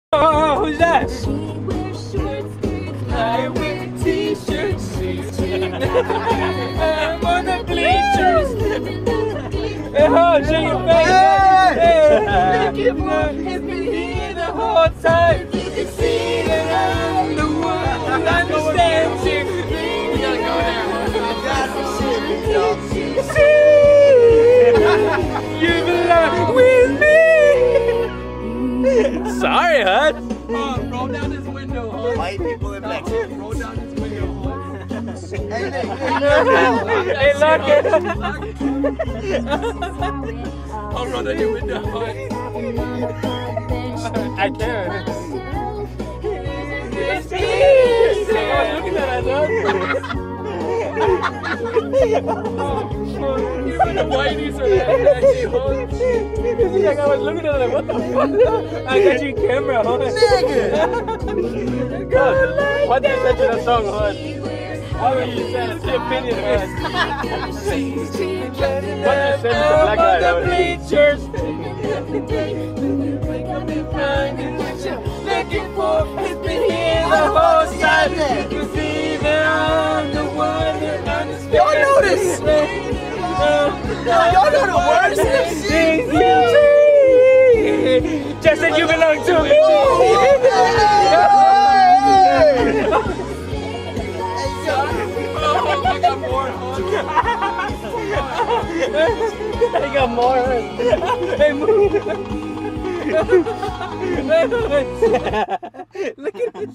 Oh, who's that? She wears short skirts, I wear t-shirts. I'm on the bleachers. Oh, show your face. Hey! Look at what has been here the whole time. You can see that I'm the one who understands you. You gotta go there. See, you belong with me. Sorry, Hud. Roll down this window, huh? White people in Mexico. Roll down this window, huh? Hey, look it. I'll roll down your window, huh? I can't. It's easy. I was looking at us. You're in the whiteys or that, It's like I was looking at it, what the fuck? I got you camera, huh? Nigga! What did you say to the song, huh? How will you say it's your opinion, huh? What did you say to the black guy, huh? Looking for, it's been here the whole time. You can see that I'm the one that understands. Y'all know this! Y'all know the words of this shit! Just that you belong to me! Oh, I got more, huh? I got more. Hey, move! Look at this!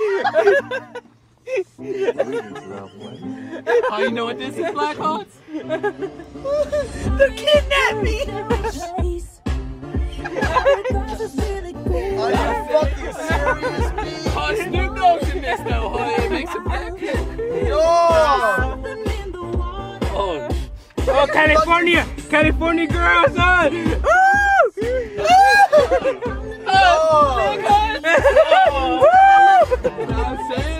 Oh, you know what this is, Black Hearts? They kidnapped me! Are you fucking serious, me? Oh, Snoop Dogg's in this though, huh? It makes a black kid. Yo! Oh, California! California girls, huh? Black Hearts! Woo! I'm saying,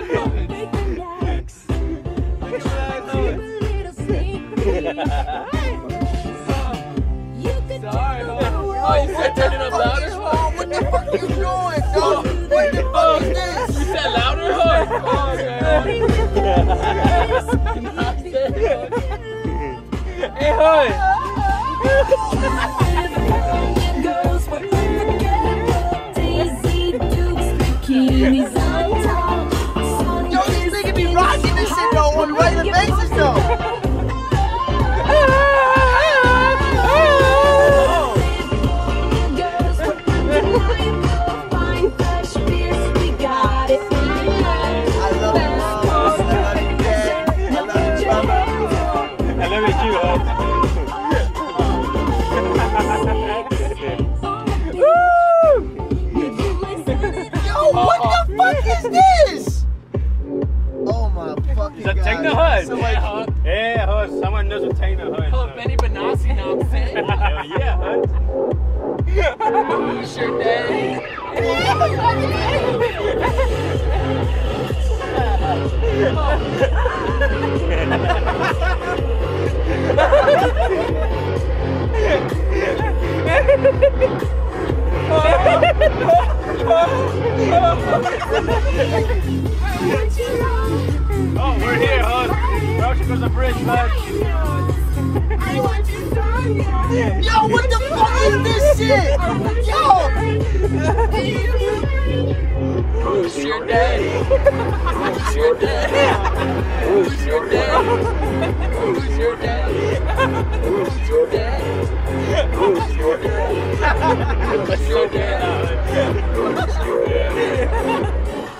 sorry, huh? Oh, you said turn it up louder, huh? What the fuck are you doing, dog? What the fuck is this? You said louder, huh? Oh, okay. Hey, Hood! Yo, these niggas be rocking this shit though on a regular basis though. Yeah, Hood, someone knows what Taina Hood. Oh, Benny Benassi, now I'm saying. Hell yeah, Hood. Who's your daddy? Oh, we're here, Hood. We're out across the bridge, man. Yo, what the fuck is this shit? Yo! Who's your daddy? Who's your daddy? Who's your daddy? Who's your daddy? Who's your daddy? Who's your daddy? Who's your daddy? Who's your daddy?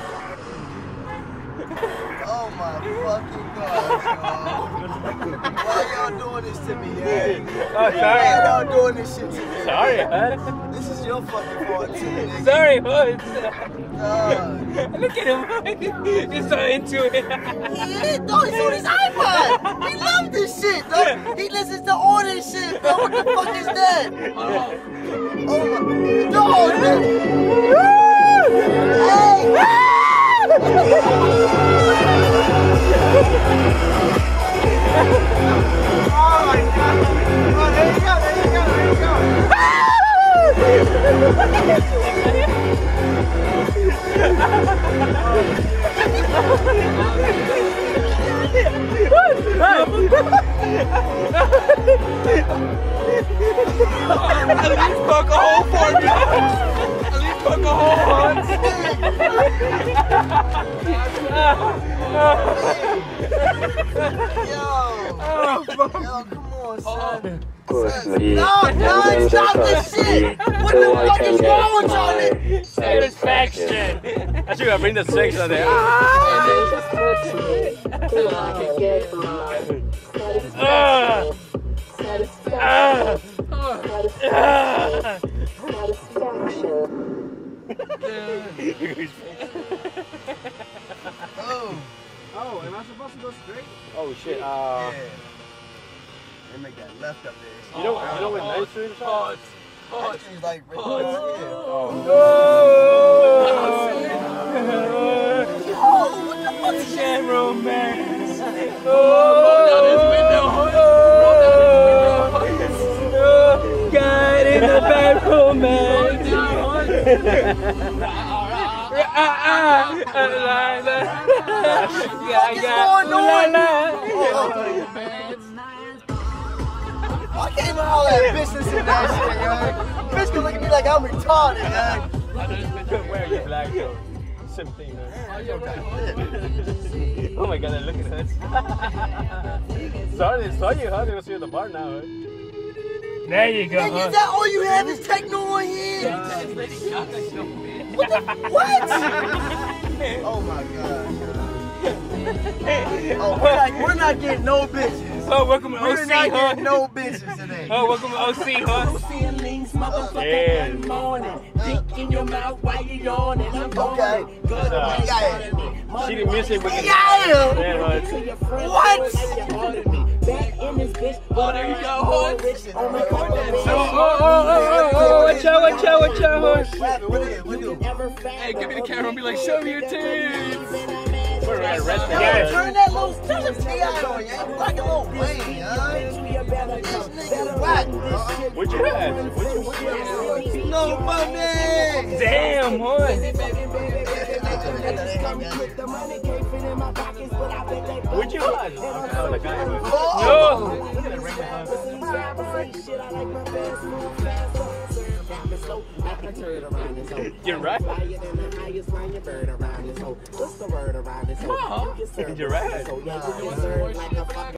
Oh my fucking god, yo. Why y'all doing this to me, man? Oh, sorry. Why y'all doing this shit to me? Sorry, Hood. This is your fucking fault too, nigga. Sorry, Hood. Look at him. He's so into it. No, he's on his iPod. He loves this shit, though. He listens to all this shit, bro. What the fuck is that? Oh my. No, man. Hey! Oh my god. Oh, there you go, there you go, there you go. fuck a whole Yo, come on, son. Pussy. No, stop this shit! What the fuck is wrong with y'all? Satisfaction. I should have bring the sex on there. Oh, am I supposed to go straight? Oh shit. They make that left up there. You know what 9th Street is? That tree's like right what the fuck is that? Romance. Roll down his window. God in the bad romance. I can't even all that business in that shit, yo. Bitch can look at me like I'm retarded, yo. Where are you black though? Same thing, man. Oh my god, look at us. Sorry, saw you, huh? They see you at the bar now, right? There you go. Nigga, is that all you have is techno on here? What the what? Oh my god. Oh, we're not getting no bitches. Oh, welcome to We're OC, not huh? getting no bitches today. Oh, welcome to OC, huh? Yeah. Dick in your mouth while you yawning. I'm Okay. She the music with the Yeah. What? Oh, there you go, horse. Oh my god. Oh, watch out, horse. Hey, give me the camera and be like, show me your titties. We're at a restaurant. Yeah, turn that little T.I. on, yeah. You like a little Wayne, huh? This nigga's whack. What you had? No money. Damn, horse. What'd you have? Oh. You're right. You're right.